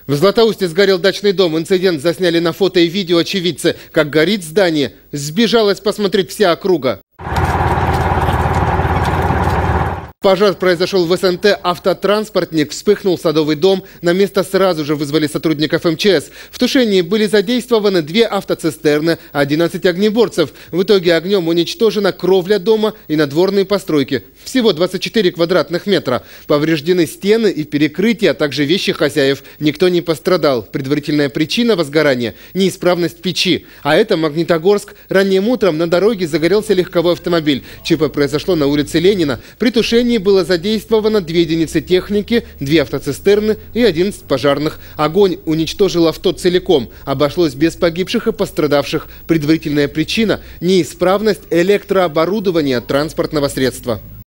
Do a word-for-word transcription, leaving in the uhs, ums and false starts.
В Златоусте сгорел дачный дом. Инцидент засняли на фото и видео очевидцы. Как горит здание, сбежалась посмотреть вся округа. Пожар произошел в СНТ «Автотранспортник». Вспыхнул садовый дом. На место сразу же вызвали сотрудников эм че эс. В тушении были задействованы две автоцистерны, одиннадцать огнеборцев. В итоге огнем уничтожена кровля дома и надворные постройки. Всего двадцать четыре квадратных метра. Повреждены стены и перекрытия, а также вещи хозяев. Никто не пострадал. Предварительная причина возгорания – неисправность печи. А это Магнитогорск. Ранним утром на дороге загорелся легковой автомобиль. ЧП произошло на улице Ленина. При тушении было задействовано две единицы техники, две автоцистерны и одиннадцать пожарных. Огонь уничтожил авто целиком. Обошлось без погибших и пострадавших. Предварительная причина – неисправность электрооборудования транспортного средства.